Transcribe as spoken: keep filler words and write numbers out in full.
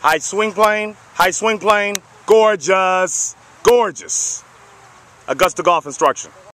Height swing plane, height swing plane, gorgeous, gorgeous. Augusta golf instruction.